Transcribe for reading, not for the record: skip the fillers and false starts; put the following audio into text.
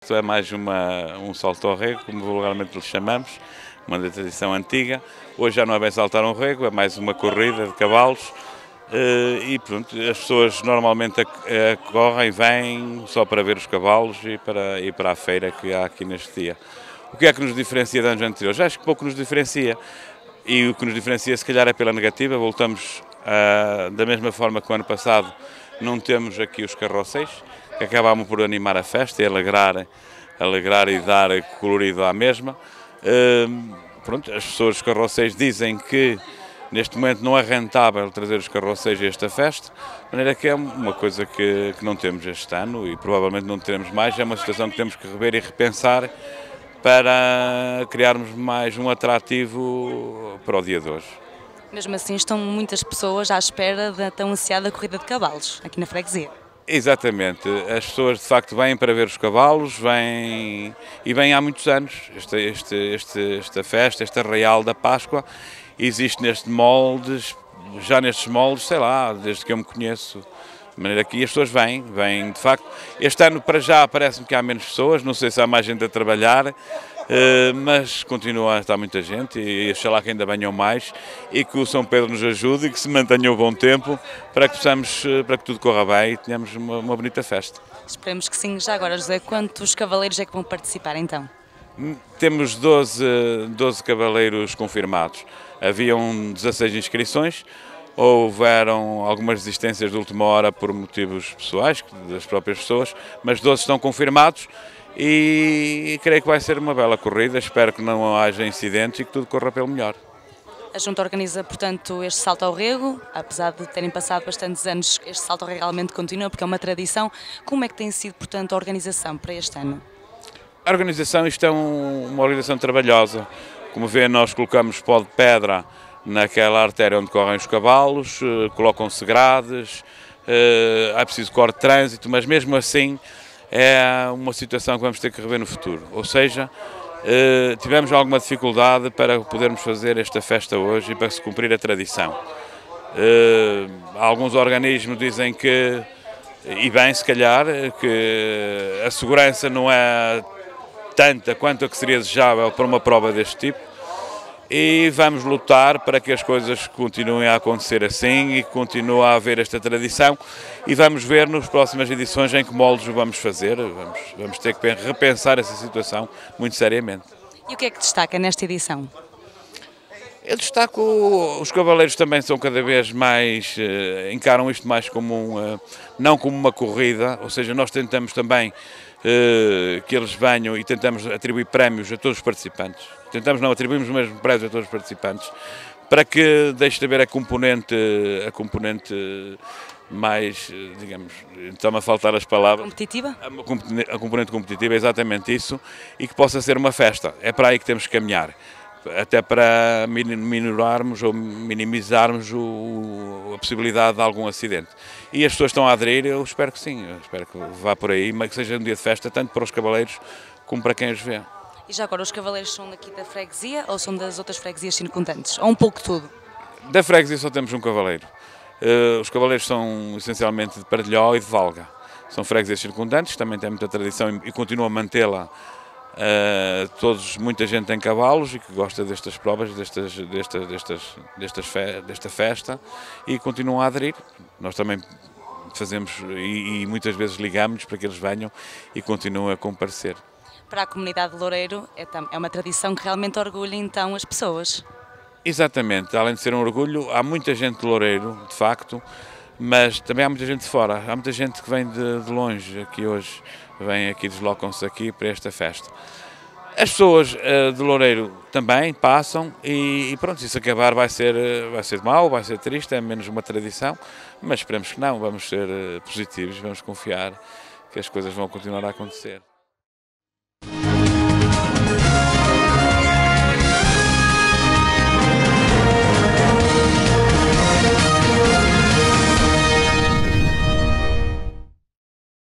Isto é mais um salto ao rego, como vulgarmente lhe chamamos, uma tradição antiga. Hoje já não é bem saltar um rego, é mais uma corrida de cavalos. E pronto, as pessoas normalmente correm, vêm só para ver os cavalos e para a feira que há aqui neste dia. O que é que nos diferencia de anos anteriores? Acho que pouco nos diferencia. E o que nos diferencia, se calhar, é pela negativa. Voltamos da mesma forma que o ano passado, não temos aqui os carrosséis, que acabámos por animar a festa e alegrar e dar colorido à mesma. Pronto, as pessoas dos carrosséis dizem que neste momento não é rentável trazer os carrosséis a esta festa, de maneira que é uma coisa que não temos este ano e provavelmente não teremos mais. É uma situação que temos que rever e repensar para criarmos mais um atrativo para o dia de hoje. Mesmo assim, estão muitas pessoas à espera da tão ansiada corrida de cavalos, aqui na freguesia. Exatamente, as pessoas de facto vêm para ver os cavalos, vêm há muitos anos. Esta festa, este arraial da Páscoa, existe já nestes moldes, sei lá, desde que eu me conheço. De maneira que as pessoas vêm de facto. Este ano para já parece-me que há menos pessoas, não sei se há mais gente a trabalhar, mas continua a estar muita gente e oxalá que ainda venham mais e que o São Pedro nos ajude e que se mantenha o bom tempo para que tudo corra bem e tenhamos uma bonita festa. Esperemos que sim. Já agora, José, quantos cavaleiros é que vão participar então? Temos 12 cavaleiros confirmados. Haviam 16 inscrições. Houveram algumas desistências de última hora por motivos pessoais, das próprias pessoas, mas 12 estão confirmados e creio que vai ser uma bela corrida. Espero que não haja incidentes e que tudo corra pelo melhor. A Junta organiza, portanto, este salto ao rego, apesar de terem passado bastantes anos, este salto ao rego realmente continua, porque é uma tradição. Como é que tem sido, portanto, a organização para este ano? A organização, isto é uma organização trabalhosa. Como vê, nós colocamos pó de pedra naquela artéria onde correm os cavalos, colocam-se grades, é preciso corte de trânsito, mas mesmo assim é uma situação que vamos ter que rever no futuro. Ou seja, tivemos alguma dificuldade para podermos fazer esta festa hoje e para se cumprir a tradição. Alguns organismos dizem que, e bem se calhar, que a segurança não é tanta quanto a que seria desejável para uma prova deste tipo. E vamos lutar para que as coisas continuem a acontecer assim e que continue a haver esta tradição e vamos ver nas próximas edições em que moldes o vamos fazer. Vamos ter que repensar essa situação muito seriamente. E o que é que destaca nesta edição? Eu destaco, os cavaleiros também são cada vez mais, encaram isto mais como não como uma corrida, ou seja, nós tentamos também que eles venham e tentamos atribuir prémios a todos os participantes. Não atribuímos o mesmo prémio a todos os participantes, para que deixe de haver a componente mais, digamos, está-me a faltar as palavras. Competitiva? A componente competitiva é exatamente isso, e que possa ser uma festa. É para aí que temos que caminhar, até para minorarmos ou minimizarmos a possibilidade de algum acidente. E as pessoas estão a aderir, eu espero que sim, eu espero que vá por aí, mas que seja um dia de festa, tanto para os cavaleiros como para quem os vê. E já agora, os cavaleiros são daqui da freguesia ou são das outras freguesias circundantes? Ou um pouco de tudo? Da freguesia só temos um cavaleiro. Os cavaleiros são essencialmente de Pardelhó e de Valga. São freguesias circundantes, também têm muita tradição e continuam a mantê-la. Muita gente tem cavalos e que gosta destas provas, desta festa e continuam a aderir. Nós também fazemos e muitas vezes ligamos-nos para que eles venham e continuem a comparecer. Para a comunidade de Loureiro é uma tradição que realmente orgulha então as pessoas. Exatamente, além de ser um orgulho, há muita gente de Loureiro, de facto, mas também há muita gente de fora, há muita gente que vem de longe aqui hoje, deslocam-se aqui para esta festa. As pessoas de Loureiro também passam e pronto, se isso acabar vai ser mau, vai ser triste, é menos uma tradição, mas esperemos que não, vamos ser positivos, vamos confiar que as coisas vão continuar a acontecer.